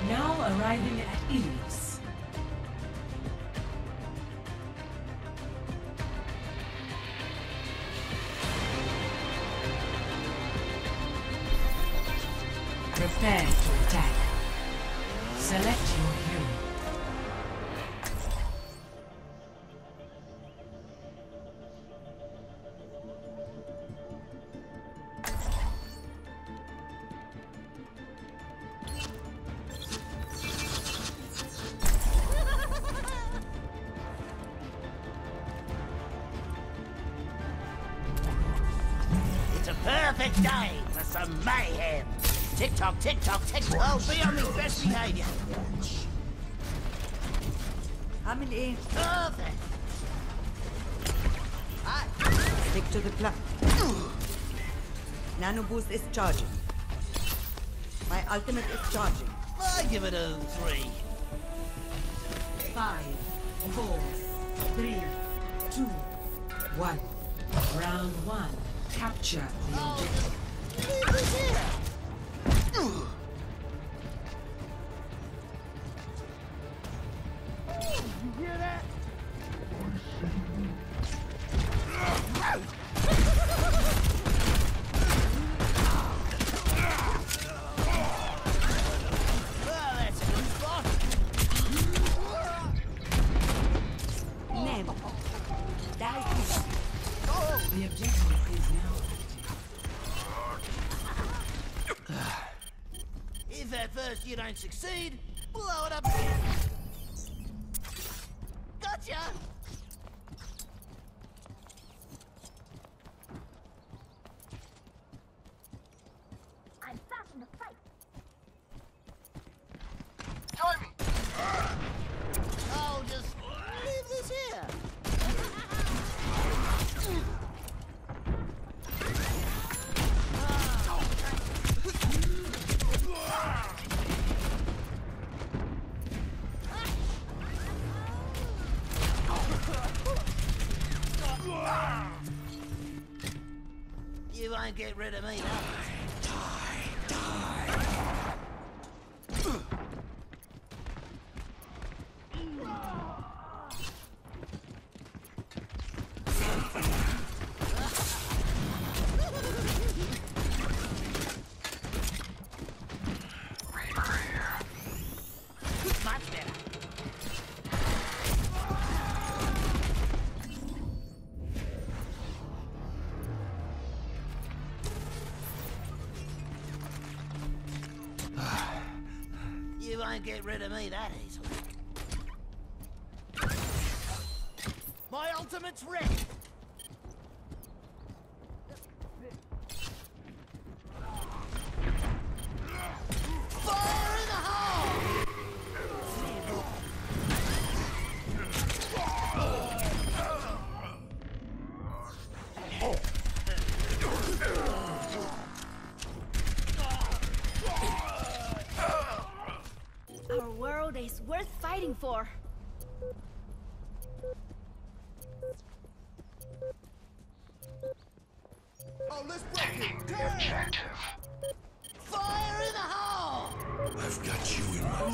Now arriving at Ilios. Prepare to attack. Select your hero. It's a perfect day for some mayhem. Tick-tock, tick-tock, tick-tock. I'll be on my best behavior. Coming in. Perfect. Stick to the plan. Nano boost is charging. My ultimate is charging. I give it a 3. 5, 4, 3, 2, 1. Round 1. Capture the objective. Leave this here. You hear that? Well, that's a good spot. Name. The objective is now If at first you don't succeed, blow it up again. Gotcha! I'm starting to fight. Join me! Oh, just leave this here. You won't get rid of me, no. Much better. You won't get rid of me that easily. My ultimate's ready. Fire in the hole! Our world is worth fighting for. Oh, let's break it! Damn! Fire in the hole! I've got you in my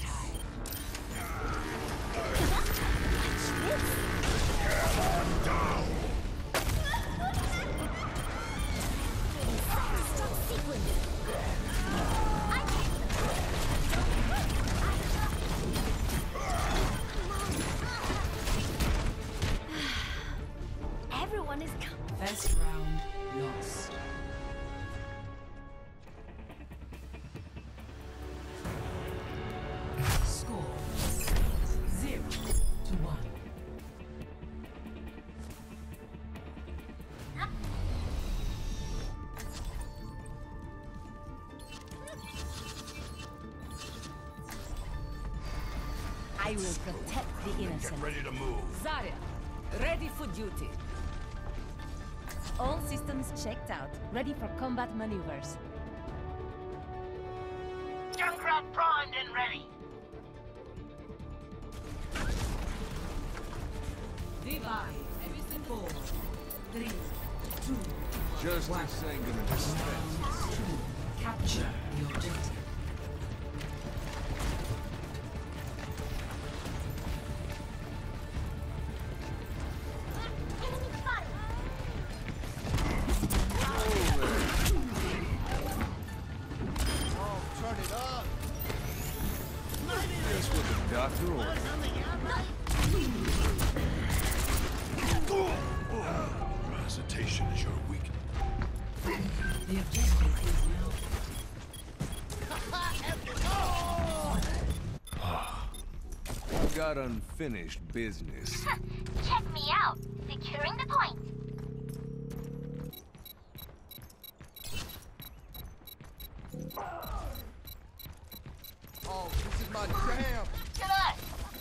Stop sequence. Everyone is first round lost. Score 0-1. I will protect the innocent. ready to move. Zarya, ready for duty. All systems checked out, ready for combat maneuvers. Junkrat primed and ready. Divide. 4, 3, 2, Just a single suspense. capture the objective. Just what the doctor ordered. Hesitation is your weakness. The objective is now. Got unfinished business. Check me out. Securing the point. Oh, this is my jam. G'day!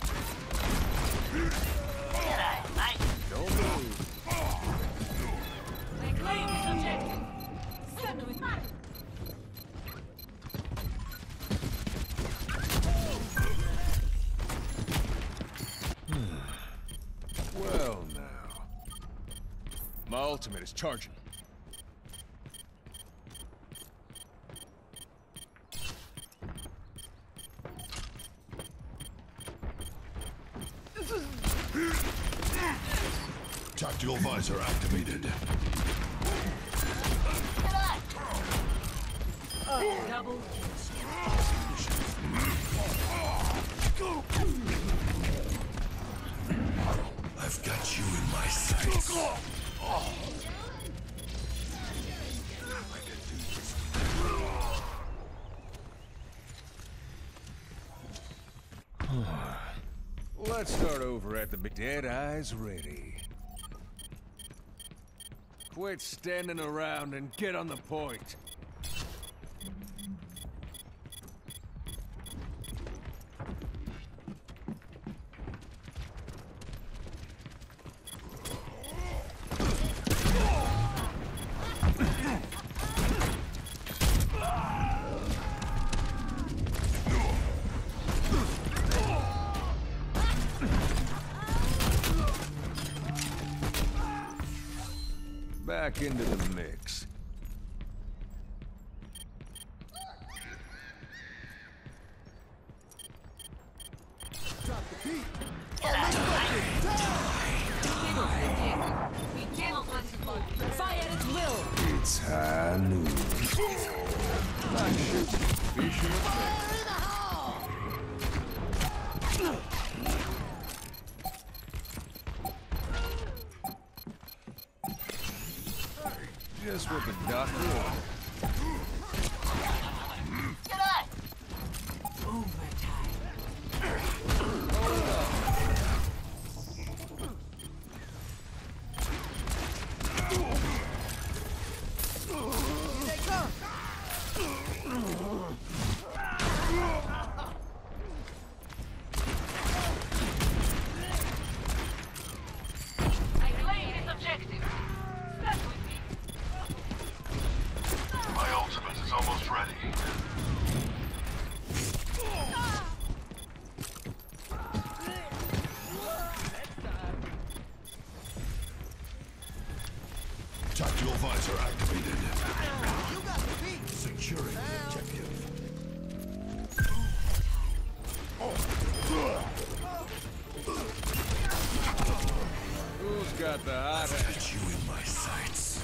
G'day, mate. Don't move. I claim this objective. Stand with me. Well, now. My ultimate is charging. Tactical visor activated. Double. I've got you in my sights. Let's start over at the dead eyes ready. Quit standing around and get on the point. Back into the mix. Drop the beat. Fire at will! It's high noon. Like shooting fish in a pan. Just what the doctor ordered. G'day! I claim this objective. Stand with me. My ultimate is almost ready. Tactical visor activated. You got the beat. Securing the objective. Who's got the hot hat? Got you in my sights.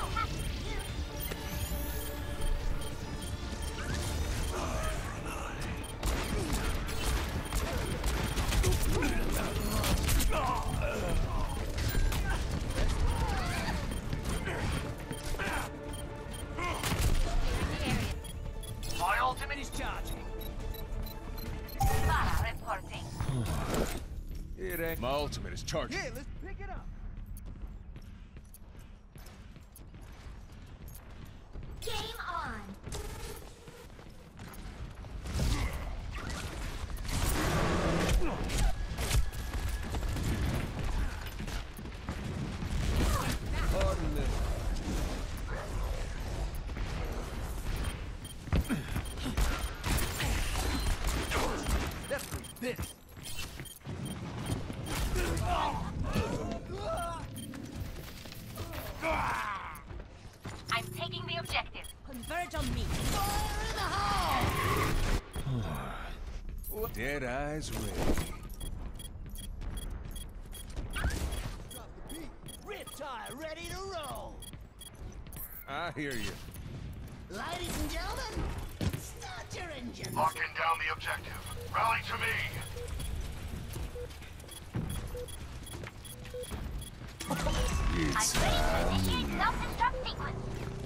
My ultimate is charging. Para reporting. It ain't. My ultimate is charging. Yeah, let's pick it up. Game on. Pardon this. Let's do this. I'm taking the objective. Converge on me. Dead eyes ready. Riptide ready to roll. I hear you. Ladies and gentlemen, start your engine. Locking down the objective. Rally to me. I'm ready to initiate self-destruct sequence.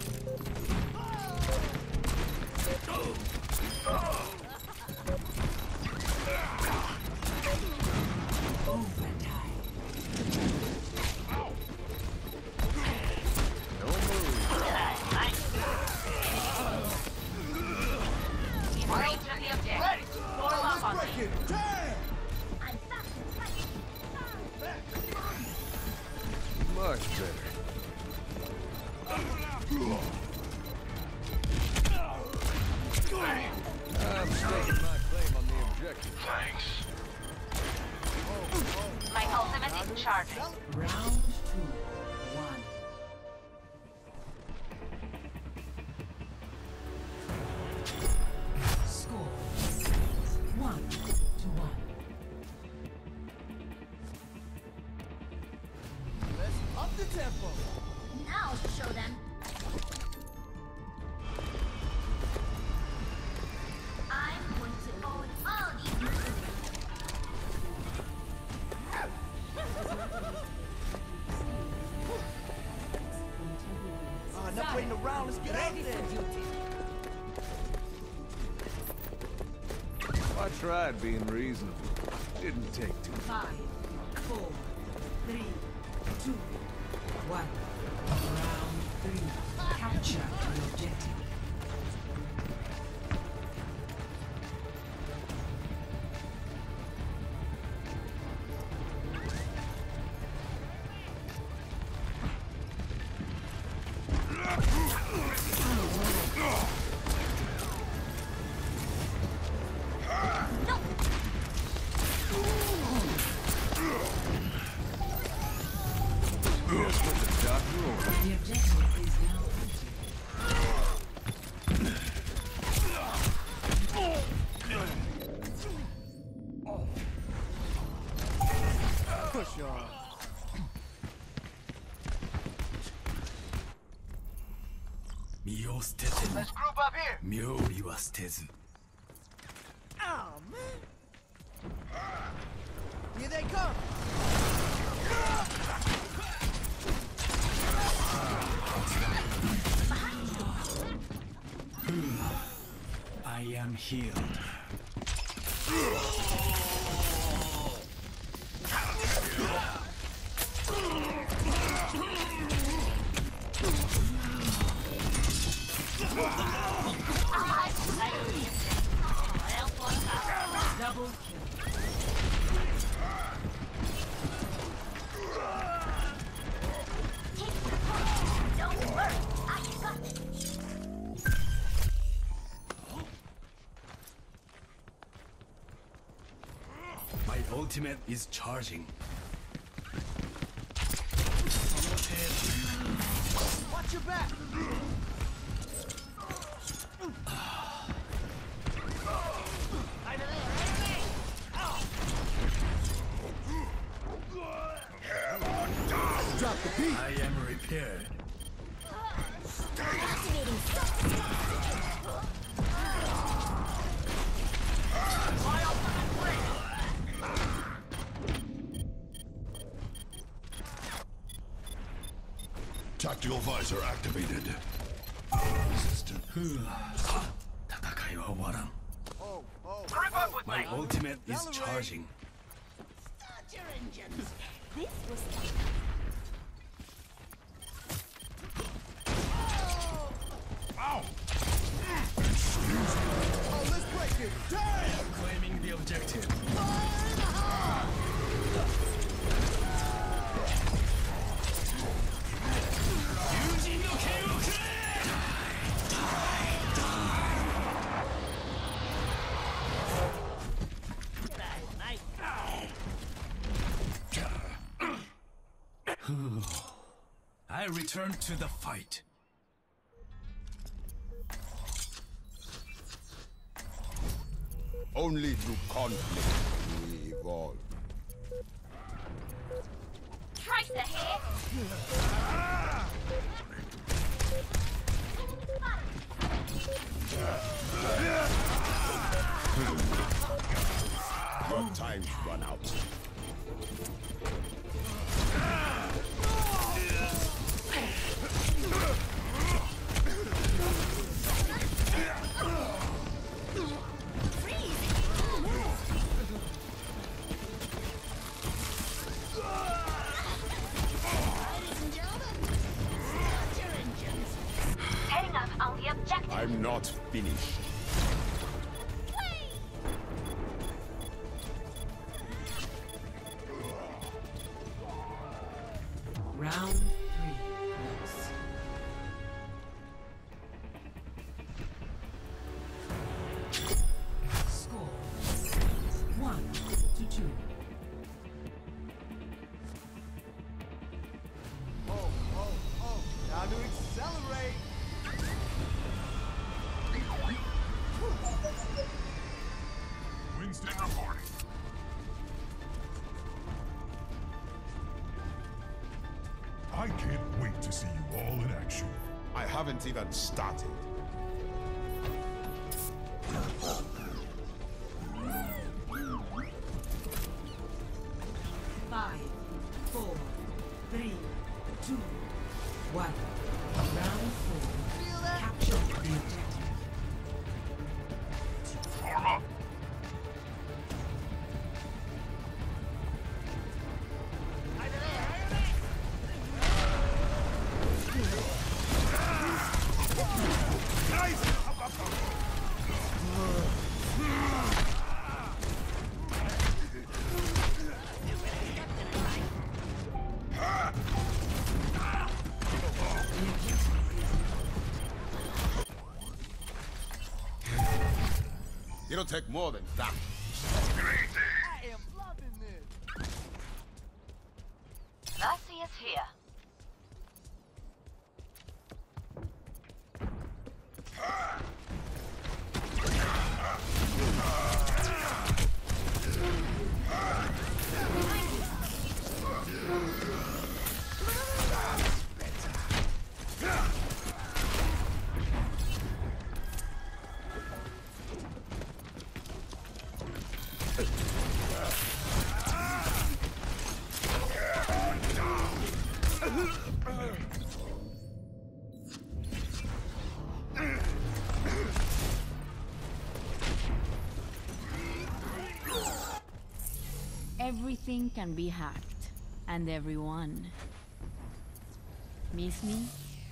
Range of the objective. Form up on me. I'm Much better. I'm staking my claim on the objective. Thanks. My ultimate is charging. Round 2. 1. Score 1-1. Let's up the tempo. Now show them. I'm going to own all these moves. Enough waiting around. Let's get out there. I tried being reasonable. Didn't take too 5, 4, 3, 2, 1. Round 3. Capture the objective. The objective is now empty. Push on. Let's group up here. Oh, man. Here they come. I am healed. Double kill. Don't worry, I got this. My ultimate is charging. Watch your back. Drop the beat. I am repaired. Tactical visor activated. Resistant. 戦いは終わらん。 Oh, oh. Group up with My me. ultimate is Accelerate. charging. Start your engines. This was Ow! Oh, let's break it. Damn. Claiming the objective. I return to the fight. Only through conflict we evolve. Trace ahead. Your time's run out. Heading up on the objective. I'm not finished. Round 3. Close. Score 1-2. Time to accelerate! Winston reporting. I can't wait to see you all in action. I haven't even started. Five, 4, 3, 2, 1. Round 4. Capture the objective. Form up. It'll take more than that. I am loving this! Mercy is here. Everything can be hacked. And everyone. Miss me?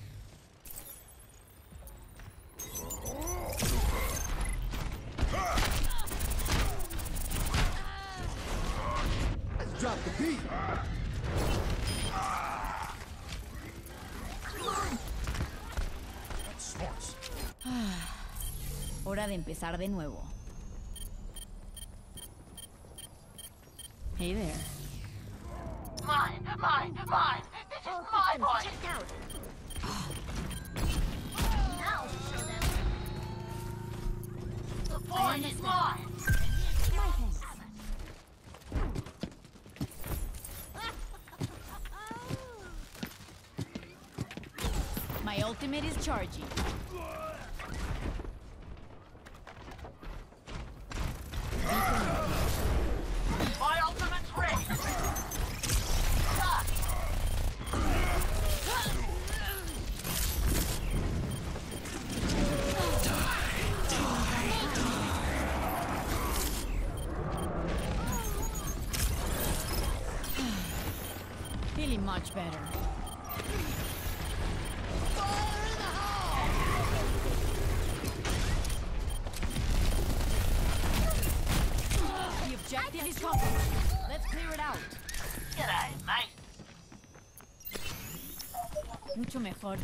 Let's drop the beat! Hora de empezar de nuevo. Hey there. Mine! This is my boy! Check out. Now show them. The boy is mine! My turn. My ultimate is charging. My ultimate's ready! Feeling much better. The objective is covered. Let's clear it out. G'day, mate. Mucho mejor.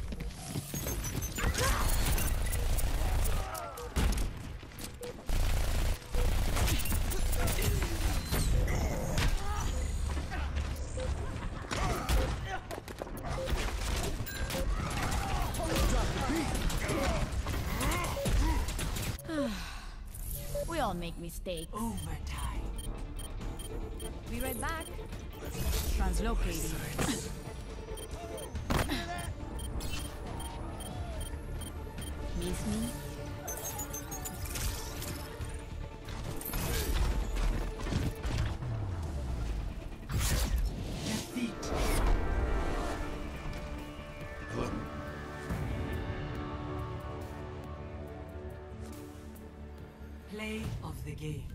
We all make mistakes. Overtime. Be right back. Translocating. Miss me? Play of the game.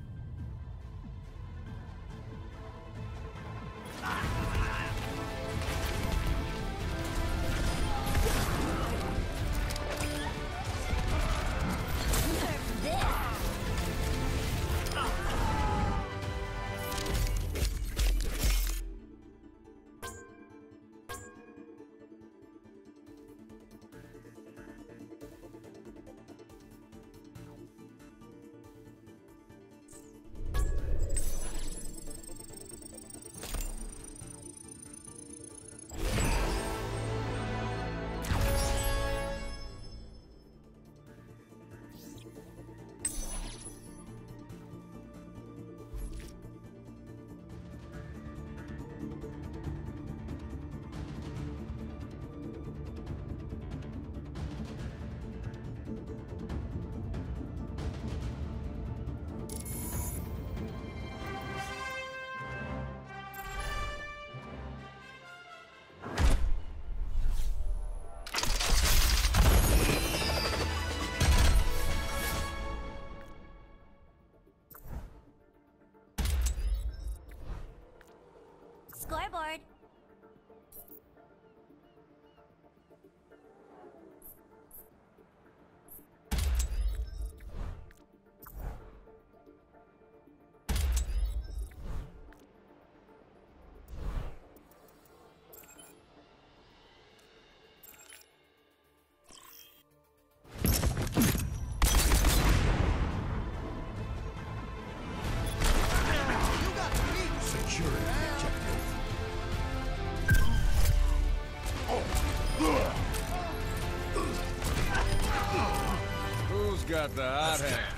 Scoreboard. Who's got the hot hand?